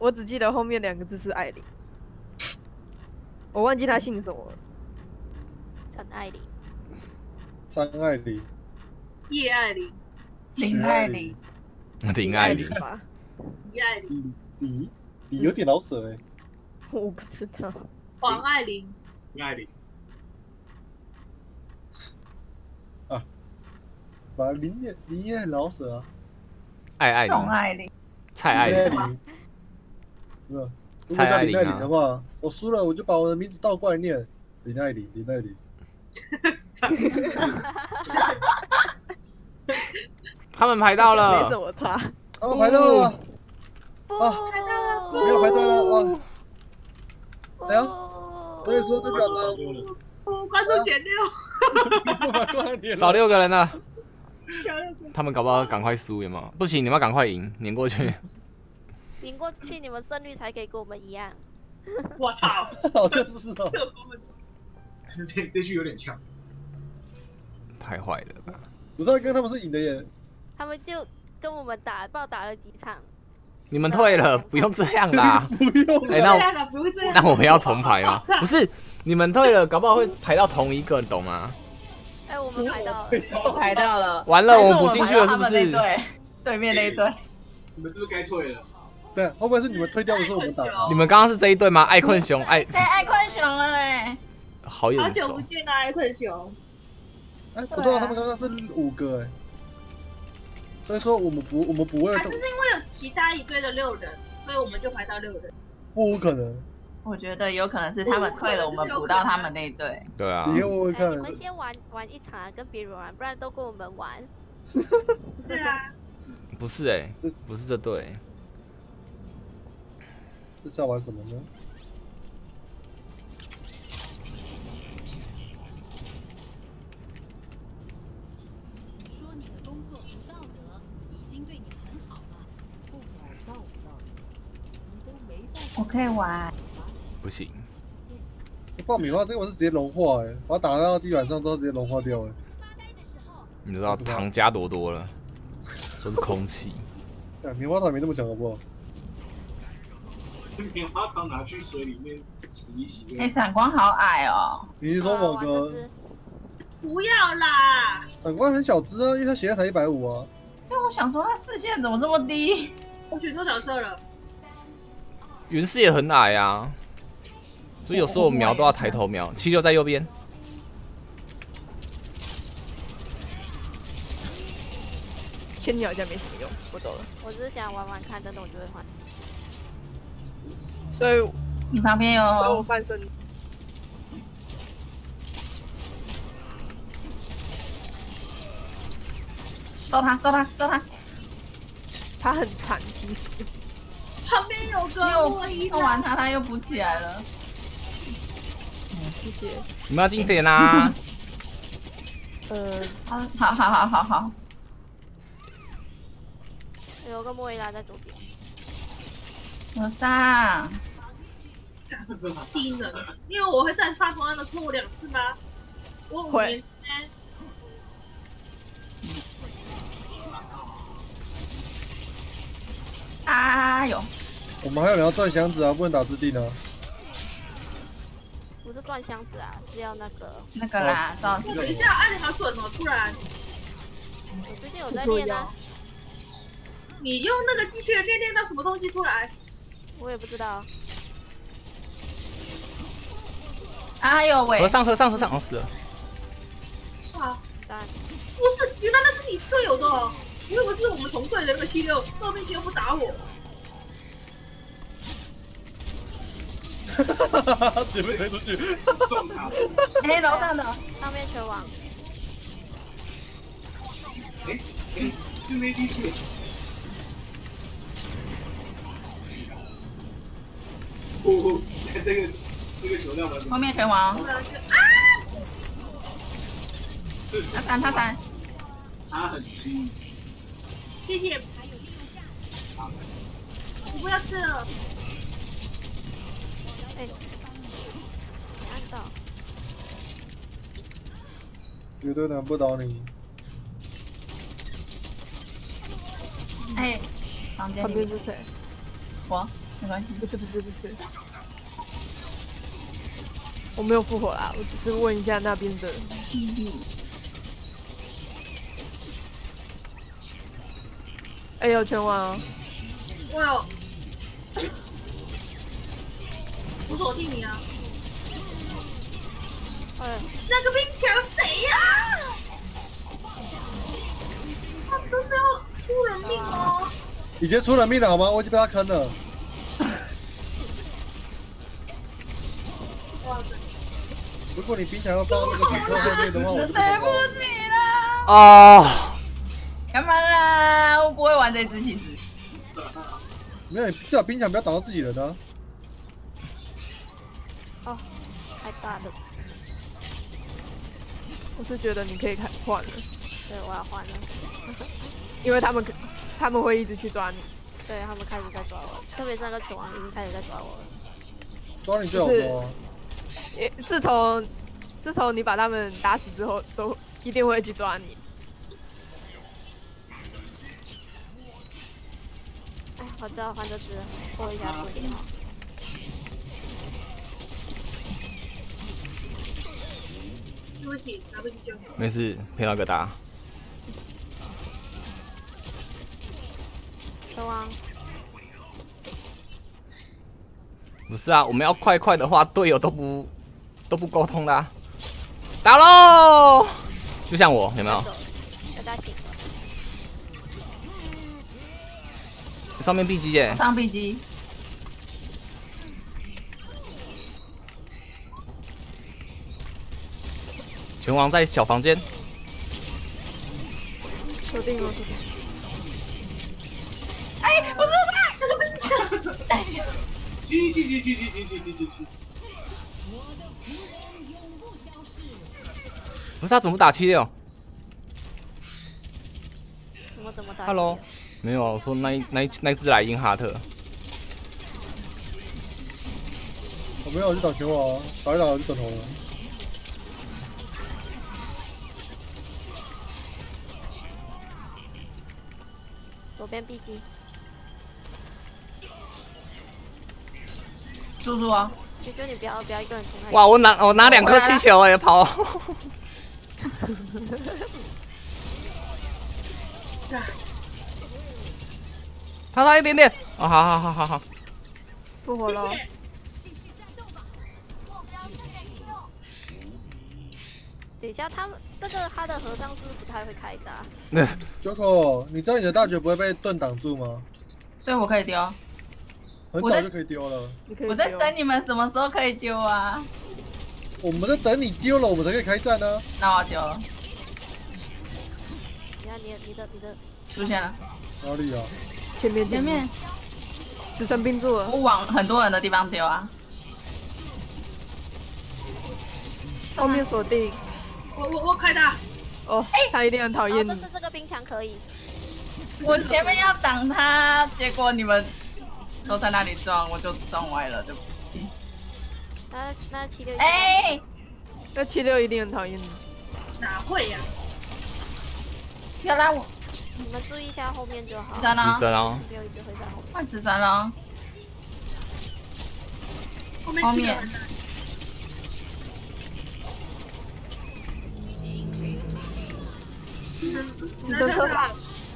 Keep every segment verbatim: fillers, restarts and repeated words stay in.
我只记得后面两个字是艾琳，我忘记他姓什么了。 陈爱玲、 张爱玲、 叶爱玲、 林爱玲、 林爱玲吧？ 叶爱玲、 李李有点老舍哎， 我不知道。 黄爱玲、 林爱玲。 啊，把林也林也很老舍啊。 爱爱董玲、 爱玲、 蔡爱玲、 林爱玲，是吧？如果叫林爱玲的话，我输了我就把我的名字倒过来念，林爱玲，林爱玲。 他们排到了， 没什么差。 他们排到了， 啊， 排到了， 没有排队了啊！ 哎哎呀，所以说代表着哦，观众减六， 少六个人了。 少六个。 他们搞不好赶快输，有没有？不行，你们要赶快赢，碾过去。 赢过去，你们胜率才可以跟我们一样。 我操！ 好像是哦。 这这句有点呛。 太坏了吧！ 不是，跟他们是赢的耶。 他们就跟我们打，不知道打了几场。 你们退了，不用这样啦。 不用。 哎，那我不会这样。 那我们要重排吗？不是，你们退了，搞不好会排到同一个，懂吗？ 哎，我们排到了， 我排到了。 完了，我们补进去了，是不是？ 对，对面那一队。 你们是不是该退了？ 对，会不会是你们退掉的时候我们打？ 你们刚刚是这一队吗？爱困熊，爱哎，爱困熊了嘞！ 好眼熟。 好久不见啊，爱困熊。 哎，不对啊，他们刚刚是五个哎。所以说我们不，我们不会。 还是是因为有其他一队的六人，所以我们就排到六人。 不可能。 我觉得有可能是他们退了，我们补到他们那一队。 对啊。 你问问看。 你们先玩玩一场，跟别人玩，不然都跟我们玩。 对啊。 不是哎，不是这队。 这是要玩什么呢？ 说你的工作不道德，已经对你很好了。不管道不道德，你都没办法。 我可以玩。 不行。 这爆米花这个我是直接融化哎，把它打到地板上都直接融化掉哎。 你知道糖加多多了，都是空气。 哎，棉花糖没那么强好不好？ 棉花糖拿去水里面洗一洗。 哎，闪光好矮哦。 你是说某个？ 不要啦！ 闪光很小只啊，因为他血量才一百五啊。 因为我想说他视线怎么这么低？ 我选错角色了。 云视也很矮啊，所以有时候我瞄都要抬头瞄。七六在右边。 千鸟好像没什么用，我走了。 我只是想玩玩看，真的我就会换。 所以你旁边有。 我半身。 揍他，揍他，揍他！ 他很惨，其实。 旁边有个又弄完他，他又补起来了。 谢谢。 你们要进点啊！ 呃， 好，好，好，好，好，好。 有个莫伊拉在左边。 我上。 低能，因为我会再犯同样的错误两次吗？我五年间。 哎呦！ 我们还有人要转箱子啊，不能打制定啊。 不是转箱子啊，是要那个那个啦，倒是。 等一下，按你好准哦，突然。 我最近有在练啊。 你用那个机器人练练到什么东西出来？ 我也不知道。 哎呦喂！ 和尚和尚和尚，哦死了。 啊！ 三。 不是，原来那是你队友的哦。我以为是我们同队的那个七六，后面竟然不打我。 哈哈哈哈！直接被推出去， 中他。 哎，楼上的， 上面全网。 哎哎，是没力气。哦，这个这个球量蛮。 后面全网。啊！他闪，他闪。 他很轻。 谢谢。我不要吃了。 哎，没按到。 绝对难不倒你。 哎，房间旁边是谁？ 我。 没关系。 不是不是不是，我没有复活啦，我只是问一下那边的。哎呦，全完哦！ 我有，我锁定你啊！ 哎， 那个冰墙谁呀？他真的要出人命哦！ 已经出人命了好吗？我已经被他坑了。如果你冰墙要放那个冰车后面的话，我就对不起啦。 哦， 干嘛啦？我不会玩这只其实。 没有，你至少冰墙不要挡到自己人啊。 哦，太大了， 我是觉得你可以开换了， 对，我要换了。 因为他们他们会一直去抓你。 对他们开始在抓我，特别是那个拳王已经开始在抓我了。 抓你最好抓啊。 也自从自从你把他们打死之后，都一定会去抓你。 哎，我知道换这只，过一下处理好。 对不起，来不及救。 没事，陪到个大。 拳王， 不是啊，我们要快快的话，队友都不都不沟通啦。打喽！就像我，有没有？ 要加紧了。 上面 B 机耶， 上 B 机。 拳王在小房间。 锁定了，锁定。 哎，不是吧？ 那个冰墙， 等一下。 七七七七七七七七七七。 不是他怎么打七六怎么怎么打 ？Hello， 没有啊，我说那一那一那一只莱茵哈特。 我没有，我去打拳王啊，打一打我就转头了。 左边 B 机， 叔叔啊！ 求求你不要不要一个人冲太。 哇，我拿我拿两颗气球哎，跑！他差一点点，哦，好好好好好， 复活了。 等一下，他们这个他的和尚是不太会开的、啊。 那 Joko， 你知道你的大绝不会被盾挡住吗？ 所以我可以丢。 很早就可以丢了。 你可以我在丢等你们什么时候可以丢啊？ 我们在等你丢了，我们才可以开战呢、啊。 那我丢了。 你看你的你的你的出现了。 哪里啊？ 前面前面。 死神冰住了。 我往很多人的地方丢啊。 后面锁定。 我我我开大。 哦，他一定很讨厌哦， 你这。次这个冰墙可以。 我前面要挡他，结果你们都在那里撞，我就撞歪了，对不起。 那那七六。 哎， 那七六一定很讨厌你。 哪会呀、啊？ 要拉我。 你们注意一下后面就好。 十三了。 十三啊！ 不要一直会在后面。 换十三了。 后面七个人。 你的车上。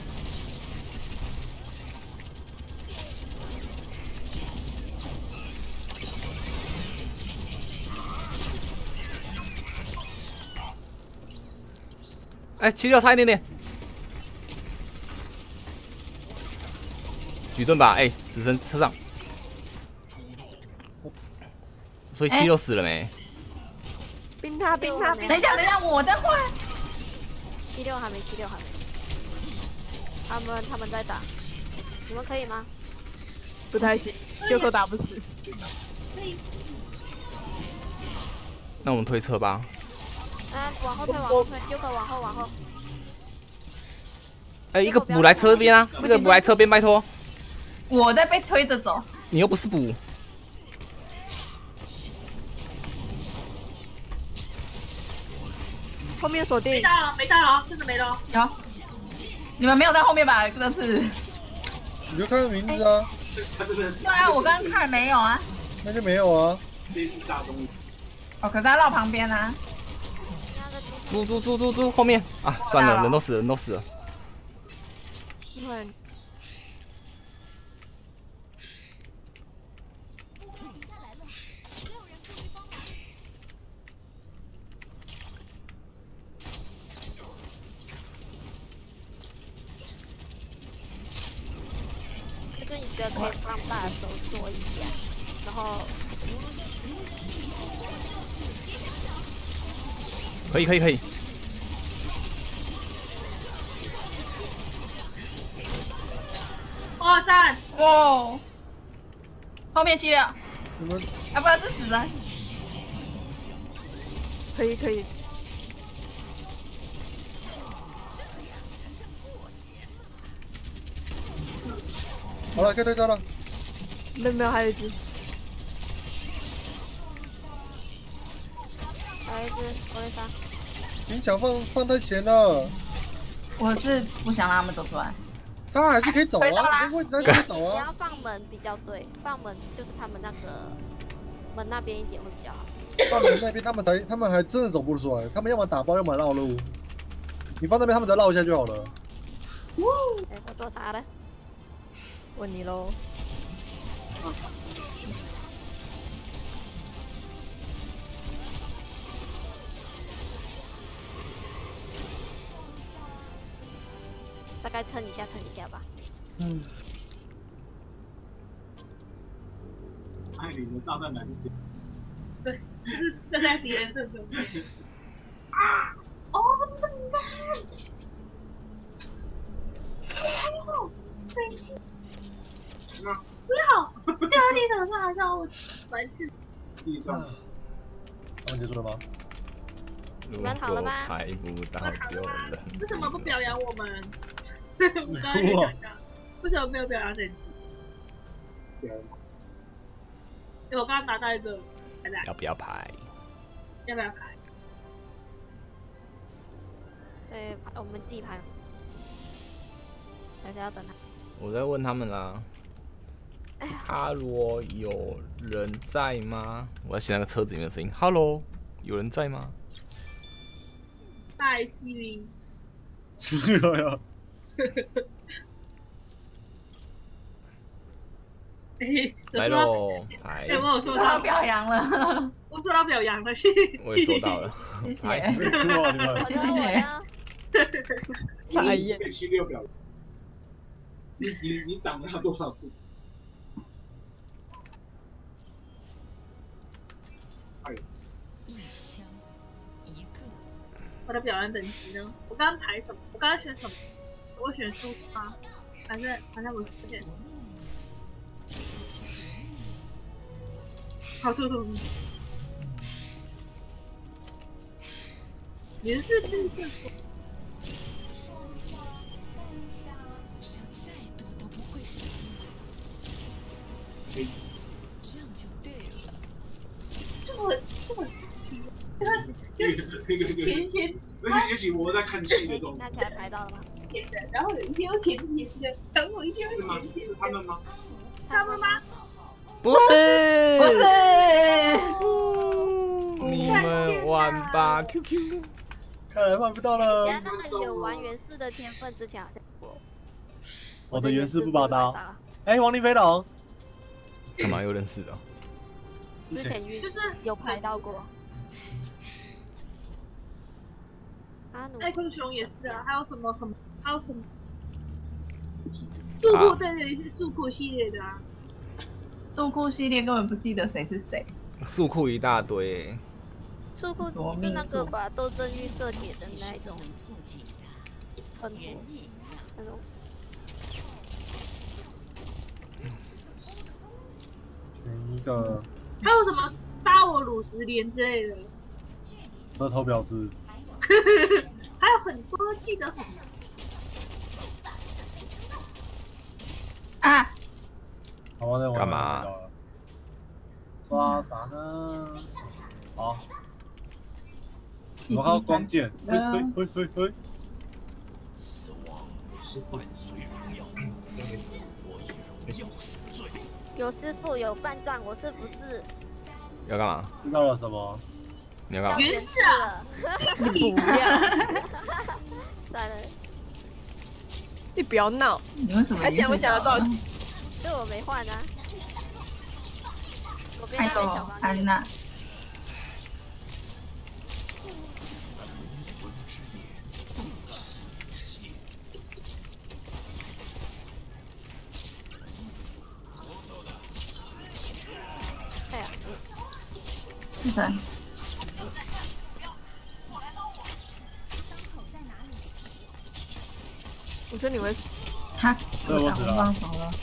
哎，七六差一点点，举盾吧！哎，死神车上，所以七六死了没？ 冰他冰他冰。 等一下，等一下，我在换。 七六还没，七六还没。他们他们在打，你们可以吗？ 不太行，就都打不死。 那我们推车吧。 啊，往后退，往后退，就可往后往后。 哎，一个补来车边啊，那个补来车边，拜托。 我在被推着走。 你又不是补。 后面锁定。 没大了，没大了，真的没了。 有。你们没有在后面吧？这次。 你就看名字啊。 他真的对啊，我刚刚看没有啊。 那就没有啊。 这是大东西。 哦，可是他绕旁边啊。 猪猪猪猪猪后面啊！算了，人都死了，人都死了。 对。 这个你觉得可以放大的时候做一下，然后可以可以可以。 哇赞！ 哇！后面七六，啊你们不然是死人。 可以可以。 好了，可以对战了。 没有没有，还有一只。 还有一只我会杀。 你想放放太前了。 我是不想让他们走出来。 他还是可以走啊，这位置还可以走你啊。 要放门比较对，放门就是他们那个门那边一点会比较好。 放门那边他们才，他们还真的走不出来，他们要么打包，要么绕路。你放那边，他们再绕一下就好了。 哎，我做啥的？ 问你喽。 大概撑一下，撑一下吧。 嗯。 爱你的大蛋奶是这样。 对，就是站在敌人正中间。啊！哦，笨蛋！哎呦，生气！不要！掉在地上上还叫我白痴！ 地上。 他们结束了吗？ 你们好了吗？ 拍不到就人。 为什么不表扬我们？我刚刚也想到，为什么没有表扬整集？ 对啊。 哎，我刚刚拿到一个，还在。 要不要拍？ 要不要拍？ 对，我们自己拍。还是要等他。 我在问他们啦。哈罗，有人在吗？我要写那个车子里面的声音。哈罗，有人在吗？ 拜 Siri。 是呀。 来喽！ 哎，我有收到表扬了， 我收到表扬了，谢谢。 我也收到了， 谢谢， 谢谢。 才一被七六表扬，你你你挡了他多少次？哎， 一枪一个。 我的表扬等级呢？我刚刚排什么？我刚刚选什么？我选输叉，反正反正我选。好，吐吐。连是绿色。 杀再多都不会伤我，这样就对了。 这么这么皮，就前前， 也许我在看戏的中， 看起来排到了吗？ 前的，然后有一些又前前的，等我一些又前前的， 他们吗？ 他们吗？ 不是， 不是， 你们玩吧 ，Q Q。 看来玩不到了。 原来他们有玩原氏的天分，之前好像过。 我的原氏不拔刀。哎，亡灵飞龙。 干嘛又认识的？ 之前就是有排到过。 爱坤熊也是啊，还有什么什么，还有什么？速库对对是速库系列的啊。 速库系列根本不记得谁是谁。 速库一大堆。 速库是那个把斗争预设铁的那一种，很多那种。 选一个。 还有什么杀我乳石莲之类的？ 舌头表示。 还有很多，记得很。 啊！ 好吧，那我干嘛？ 抓啥呢？好。我还有光剑，嘿嘿嘿嘿嘿。 死亡是伴随荣耀，我以荣耀赎罪。 有师傅有半藏，我是不是要干嘛？ 知道了什么？ 你要干嘛？ 原始啊！ 你不要， 算了， 你不要闹。 你为什么还想我想得到？ 这我没换啊。我边还有那边小房间。 安娜， 哎呀， 是谁？ 我觉得你会他对我知道放手了。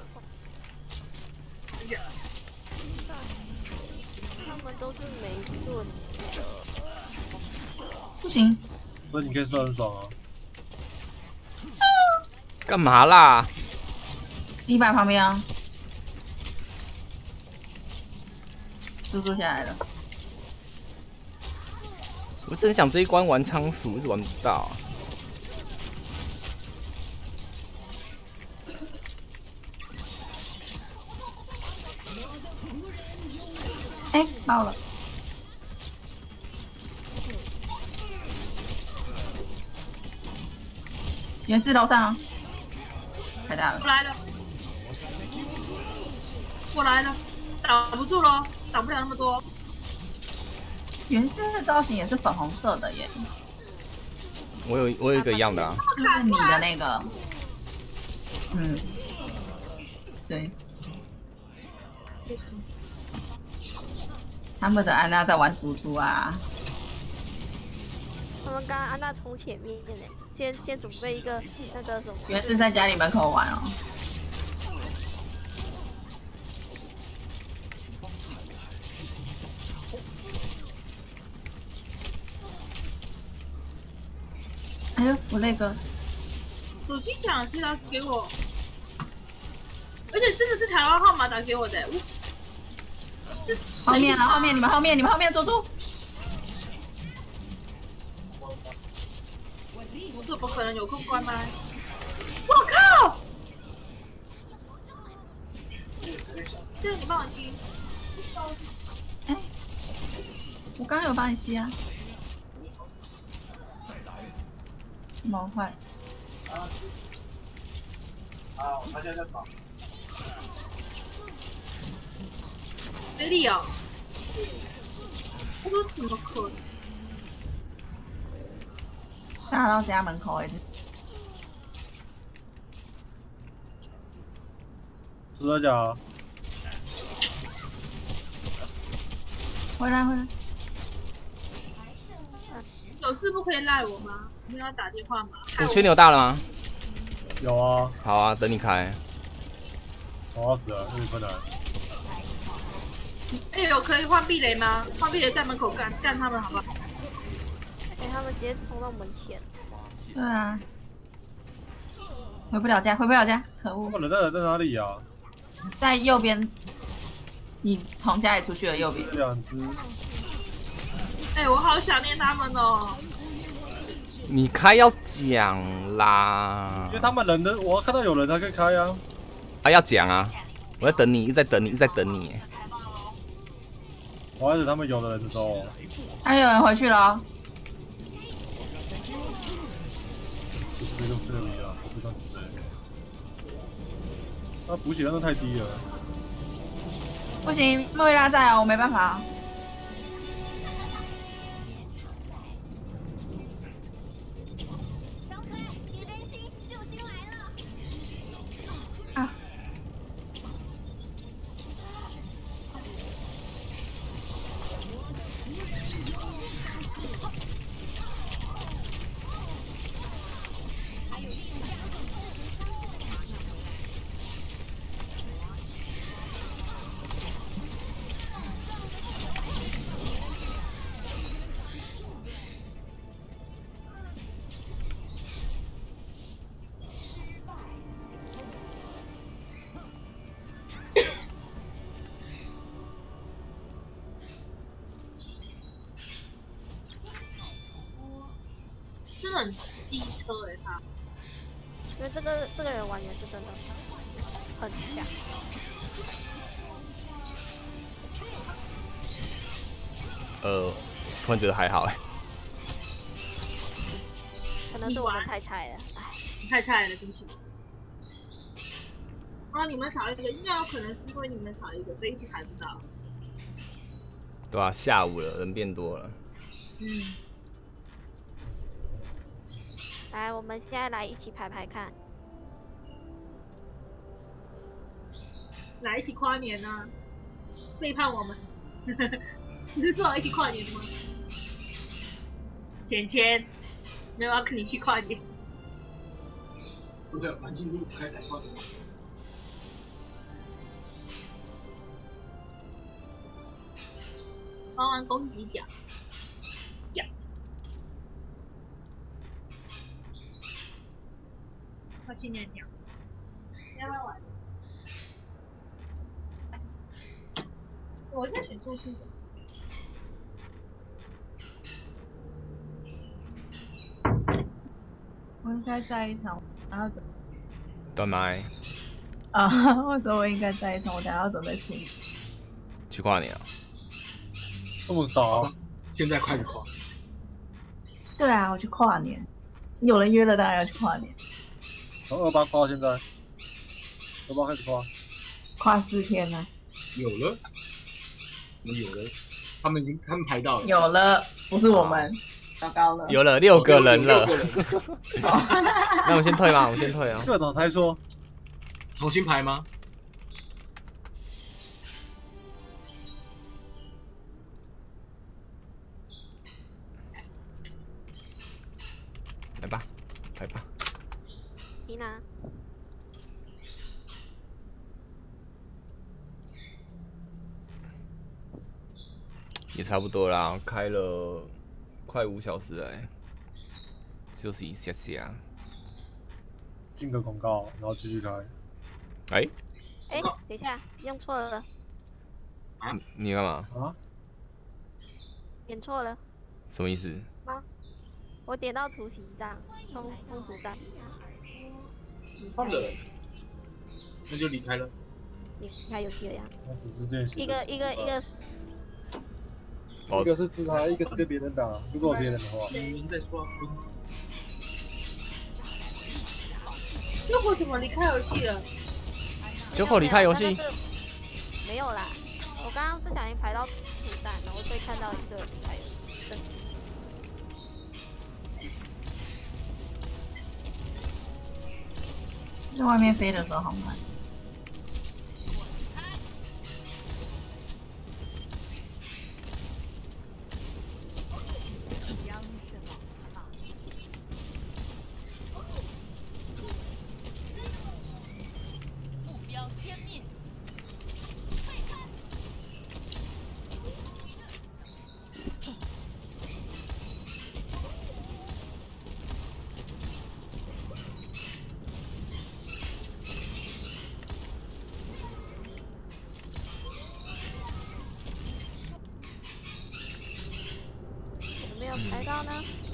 他们都是没盾的。 不行， 所以你可以射很爽啊。 干嘛啦？ 篱笆旁边啊，猪猪下来了。 我真想这一关玩仓鼠，一直玩不到。 哎，爆了！原氏楼上、哦，太大了我。来了，我来了，挡不住喽，挡不了那么多。 原氏的造型也是粉红色的耶， 我有我有一个一样的啊。 是不是你的那个？嗯，对。他们的安娜在玩输出啊， 他们刚刚安娜从前面呢，先先准备一个那个什么。 原是在家里门口玩哦。哎呦，我那个手机响，记得给我，而且真的是台湾号码打给我的，我这后面了，后面你们后面你们后面猪猪， 我怎么可能有空关麦？我靠！这个你帮我听。 哎，我刚刚有帮你吸啊。毛坏。 啊，他现在在跑。 没力哦。我说怎么可能？ 杀到家门口哎。 是在讲。 回来回来。 有事不可以赖我吗？你要打电话吗？ 五千牛大了吗？ 有啊。 好啊，等你开。 我要死了，有点困难。 哎呦，可以换避雷吗？换避雷在门口干干他们好不好？ 哎，他们直接冲到门前。 对啊。回不了家，回不了家，可他恶！ 们人在人在哪里啊？ 在右边，你从家里出去的右边。 两只。 哎，我好想念他们哦。 你开要讲啦因为，他们人的，我看到有人才可以开啊。 啊要讲啊！我在等你，一直在等你，一直在等你。 我还等他们有的人的时候。 还有人回去了哦。 这就这个离了，不算直接。那补血量太低了。 不行，莫伊拉在啊，我没办法。啊！ 真的很机车哎、欸，他。 因为这个这个人玩也是真的很强。 呃，突然觉得还好哎。 可能是我们太菜了，哎， 你太菜了，对不起。啊，你们少一个，应该有可能是因为你们少一个，所以一直排不到。 对啊，下午了，人变多了。 嗯。 来，我们现在来一起排排看。 来一起跨年呢、啊？背叛我们？你是说要一起跨年的吗？钱钱，没有要跟你去跨年。 不是，环境路开台跨年。 玩完攻击奖，奖。快去尿尿。要不要玩？我在选出去的。 我应该在一场，然后准断麦啊！我说我应该在一场，我等下要准备出门。 去跨年啊？ 这么早、啊？ 现在开始跨？ 对啊，我去跨年。有人约了，当然要去跨年。 从二八跨到现在，二八开始跨， 跨四天呢。 有了，我们有了，他们已经他们排到了。 有了，不是我们。糟糕了， 有了六个人了。那我们先退吗？我们先退啊。 各种猜错， 重新排吗？ 来吧，排吧。 伊娜， 也差不多啦，开了快五小时了、欸，休息一下下。 进个广告，然后继续开。 哎、 哎、欸，等一下，用错了。 啊？ 你干嘛？ 啊？ 点错了。 什么意思？ 吗？我点到突袭站，冲冲突站。 换了，那就离开了。 离开游戏了呀？ 那只是练习。 一个一个一个。 一个是自他，一个是跟别人打。如果有别人的话， 你们在说。 那我怎么离开游戏了？ 九口离开游戏？ 没有啦，我刚刚不小心排到土弹，然后被看到一个离开游戏。 在外面飞的时候好慢。 排到呢？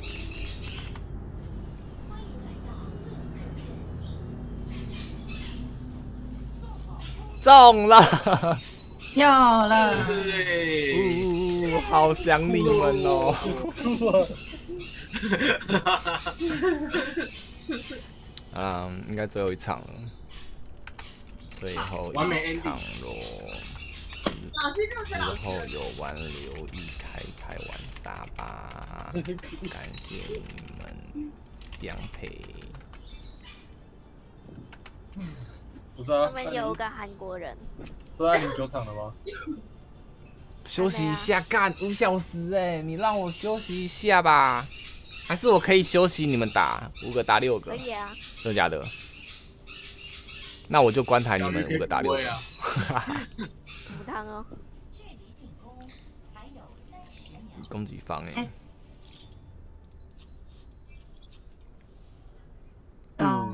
中了， 有了， 呜，好想你们哦。啊，应该最后一场了，最后一场咯。之后有玩刘毅开开玩沙吧，感谢你们相陪。 不是啊， 他们有个韩国人。 是在零九场了吗？ 休息一下，干五小时哎、欸，你让我休息一下吧。还是我可以休息，你们打五个打六个？ 可以啊。 真的假的？那我就关台，你们五个打六个。 不烫哦。 攻击方哎、欸。 哦。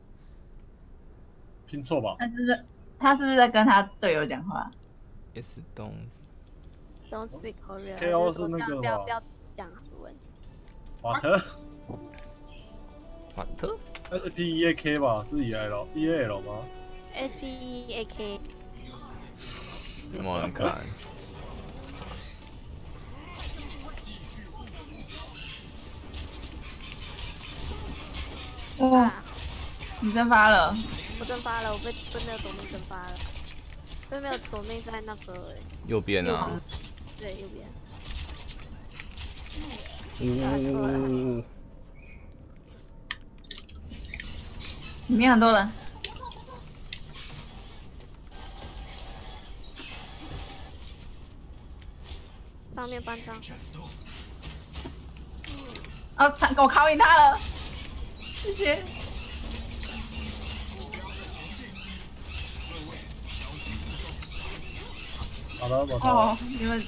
拼错吧？ 他是不是他是不是在跟他队友讲话 ？Yes, don't. Don't speak Korean. K O 是那个不要不要讲韩文。 瓦特。 瓦特 ？S P E A K 吧？是 E L E A L 吗 ？S P E A K。 有没有人看？ 哇、 啊， 你蒸发了。 我蒸发了，我被对面的左命蒸发了。对面的左命在那个右边啊。 对，右边。 呜、 里面很多人。 上面班长。 哦，我考赢他了，谢谢。 好的，我哦，你们。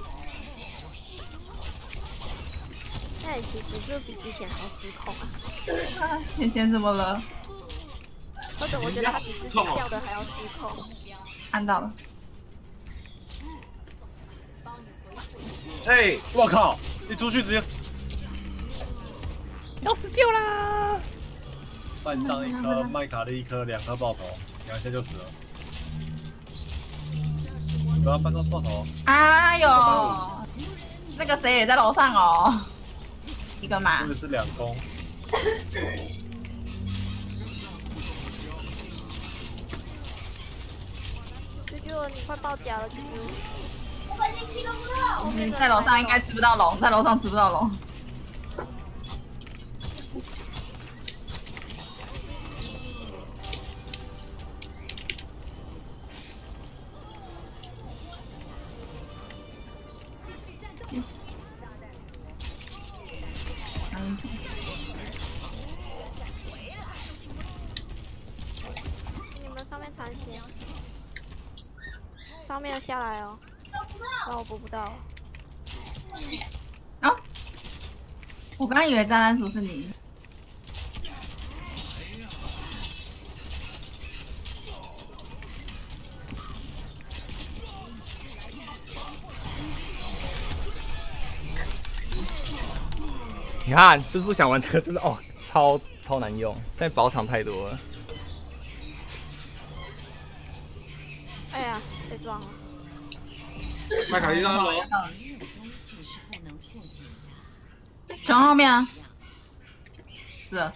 现在其实就比之前还失控啊！ 啊，芊芊怎么了？ 或者我觉得他比之前掉的还要失控。 看到了。 哎，我靠！一出去直接要死掉啦！ 半上一颗，麦卡利一颗，两颗爆头，两下就死了。不要半上爆头。 哎呦，那个谁也在楼上哦。一个嘛， 或者是两攻。 啾啾，你快爆掉了，啾啾！ 嗯，在楼上应该吃不到龙，在楼上吃不到龙。 你们上面残血，上面下来哦，那我补不到。 啊！我刚以为战单鼠是你。 你看，就是不想玩这个，就是哦，超超难用。现在宝场太多了。 哎呀，被撞了。 麦卡利上楼。 全后面啊。是。哇。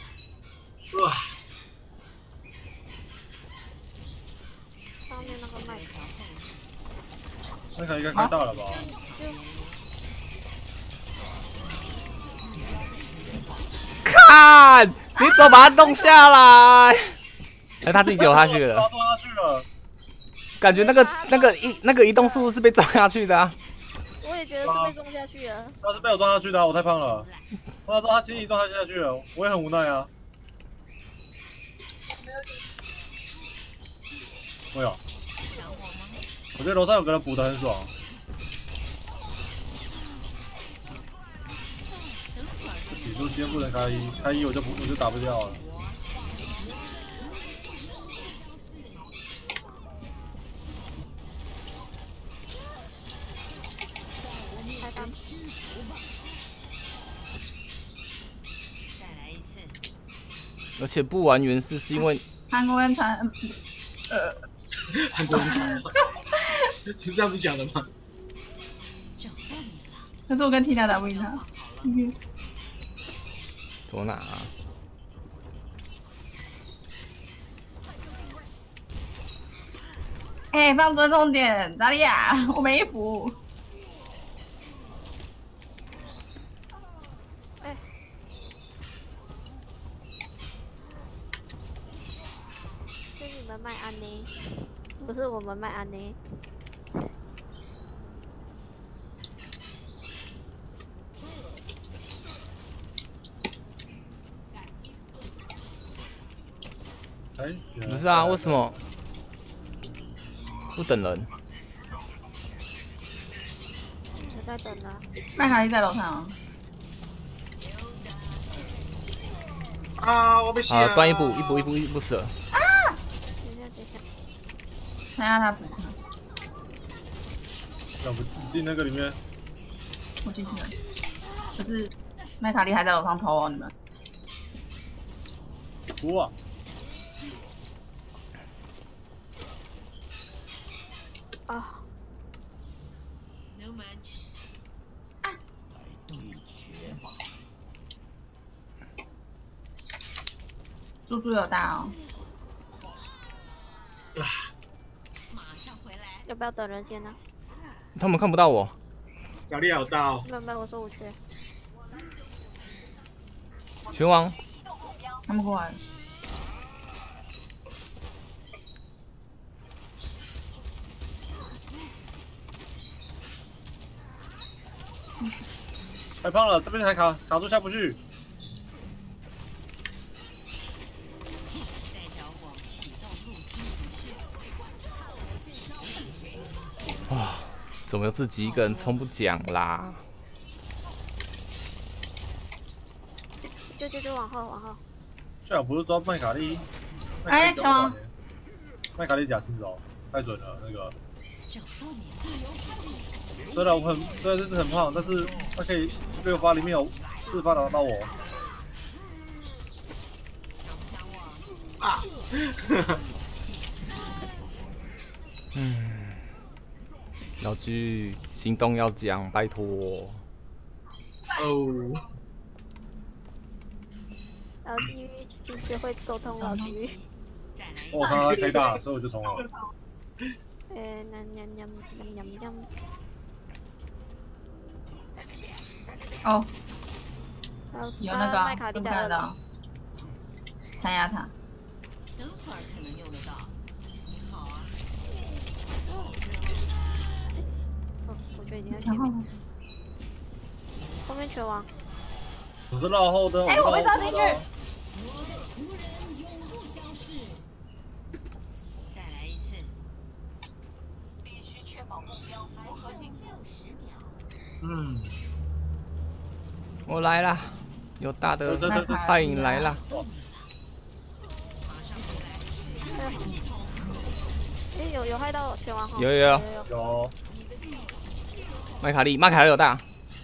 上面那个麦克。 麦卡应该开大了吧？ 看，你怎么把它弄下来？哎，他自己走下去了。 撞下去了。 感觉那个那个移那个移动速度是被撞下去的啊。 我也觉得是被撞下去了。 他是被我撞下去的、啊，我太胖了。我想说他轻易撞下去了，我也很无奈啊。没有。我觉得楼上有个人补的很爽。你说今天不能开一，开一我就不我就打不掉了。 开单。 再来一次。 而且不玩原式是因为韩国人才呃， 韩国人才是这样子讲的吗？ 可是我跟 Tina 打不赢他。嗯走哪啊？ 哎、欸，放尊重点，哪里呀？我没补。 哎、欸，是你们卖安呢，不是我们卖安呢。 哎， 不是啊，为什么不等人？ 我在等呢。 麦卡利在楼上。 啊，我被吸了。 啊，端一步，一步一步一步死了。 啊！ 等一下，等一下。 等下他补。 要不进那个里面？ 我进去了。可是麦卡利还在楼上偷哦，你们。 哇！ 啊 No match。来对决吧。 猪猪有大哦。 要不要等人先呢？ 他们看不到我。 小丽有到。 没有没有，我说我缺。 拳王， 他们过来了。 太胖了，这边还卡卡住下不去。 哇，怎么有自己一个人冲不奖啦？ 就就就往后往后。 最好不是抓麦卡利。 哎，拳王。 麦卡利假新手，太准了那个。虽然我很虽然是很胖，但是他可以六发里面有四发打到我。 啊！ 嗯，老居行动要讲，拜托。 哦。 老居去学会沟通，老居。 我看他开大，所以我就冲了。 呃，那那那那那那。 哦， 有那个， 麦卡利看得到，参压他。 等会儿可能用得到。你好啊。 哦，我觉得已经在前面。后面拳王。 我是绕后的。 哎，我被抓进去。 再来一次。必须确保目标还合近六十秒。 嗯。 我来啦，有大的败影来啦。 哎，有有害到拳王哈？ 有有有有。 麦卡利，麦卡利有大。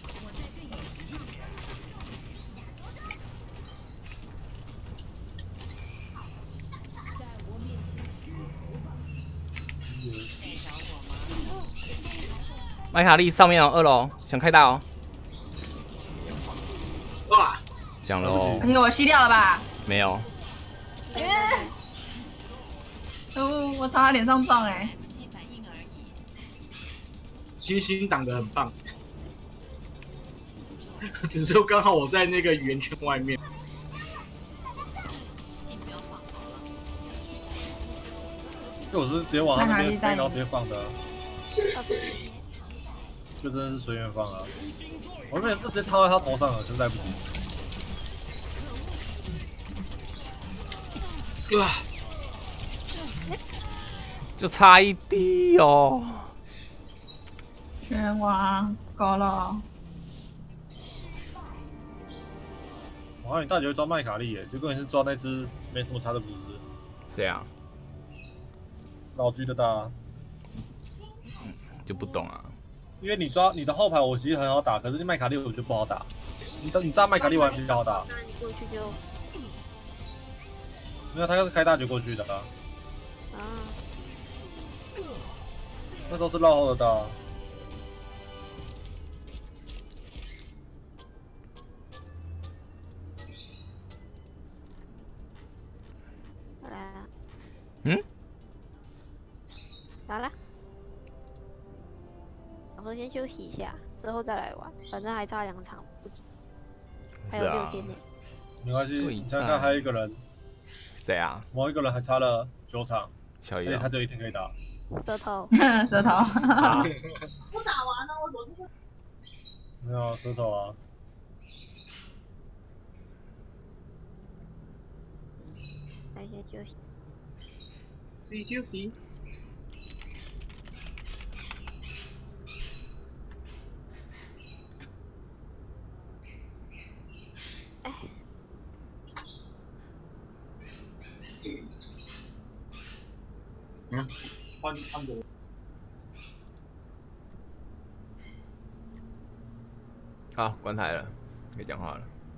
麦卡利上面哦，二楼想开大哦。 哇！ 讲了哦。 哎呦，我吸掉了吧？ 没有。 哎！哦，我朝他脸上撞哎！ 星星挡得很棒，只是刚好我在那个圆圈外面。 就我是直接往他那边飞，然后直接放的。就真的是随缘放啊！我那边就直接套在他头上了，就来不及。 啊！ 就差一滴哦。 拳王够了。 我看你大姐会抓麦卡利耶，结果你是抓那只没什么差的不是？ 对啊。 老居的大。 就不懂啊。 因为你抓你的后排，我其实很好打，可是你麦卡利我觉得不好打。你你炸麦卡利玩比较好打。 那你过去就。 没有，他要是开大就过去的啊。 啊。 那时候是绕后的大。 来啊。 嗯？ 来了。我说先休息一下，之后再来玩，反正还差两场，不急。还有六天呢。 没关系，你看看还有一个人。 谁啊？ 某一个人还差了九场， 小鱼， 他只有一天可以打。 舌头， 舌头。 我打完了，我昨天。 没有舌头啊。 来先休息。 自己休息。 哎。 嗯，换换我。 好，关台了，可以讲话了。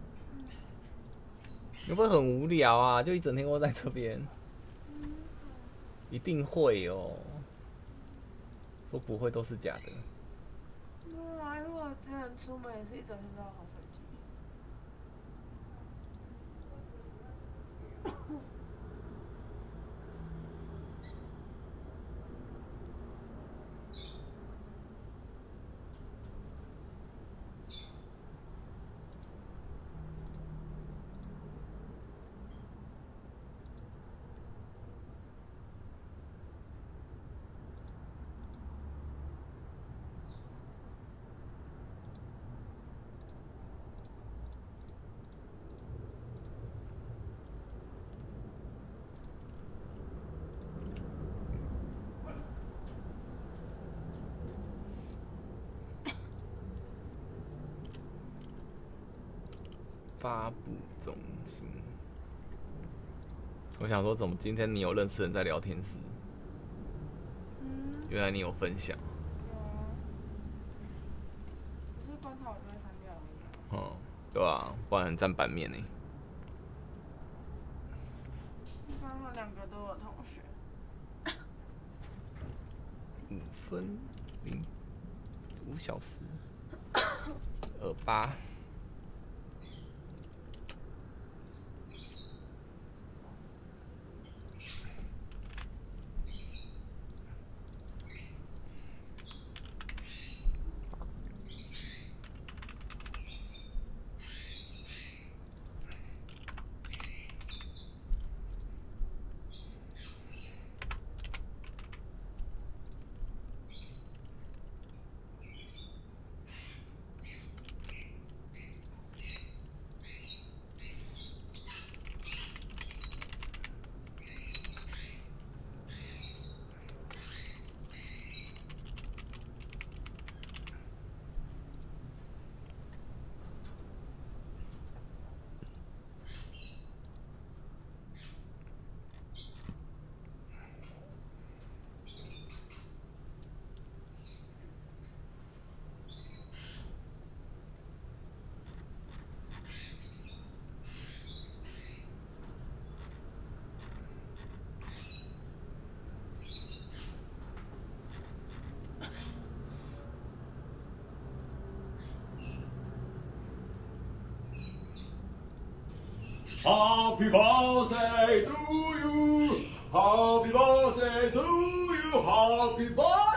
会不会很无聊啊？就一整天窝在这边。一定会哦。说不会都是假的。 没有啊，因为我之前出门也是一整天都要划手机。 发布中心。我想说，怎么今天你有认识人在聊天室？ 嗯， 原来你有分享。 有啊，可是关卡我就会删掉而已。 嗯，对啊，不然很占版面呢。 刚好两个都有同学。 五分零五小时二八。 Happy birthday to you. Happy birthday to you. Happy birthday.